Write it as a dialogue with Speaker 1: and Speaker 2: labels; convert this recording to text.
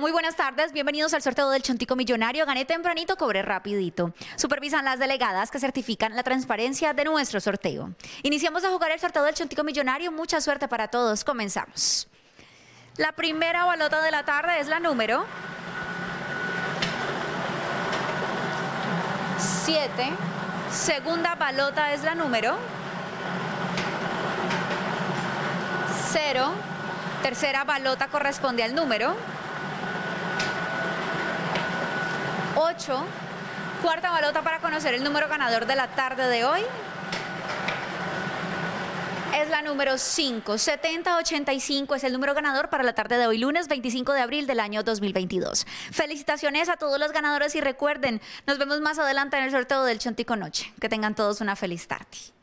Speaker 1: muy buenas tardes. Bienvenidos al sorteo del Chontico Millonario. Gané tempranito, cobré rapidito. Supervisan las delegadas que certifican la transparencia de nuestro sorteo. Iniciamos a jugar el sorteo del Chontico Millonario. Mucha suerte para todos. Comenzamos. La primera balota de la tarde es la número 7. Segunda balota es la número 0. Tercera balota corresponde al número 8. Cuarta balota para conocer el número ganador de la tarde de hoy es la número 5. 7085 es el número ganador para la tarde de hoy, lunes 25 de abril del año 2022. Felicitaciones a todos los ganadores y recuerden, nos vemos más adelante en el sorteo del Chontico Noche. Que tengan todos una feliz tarde.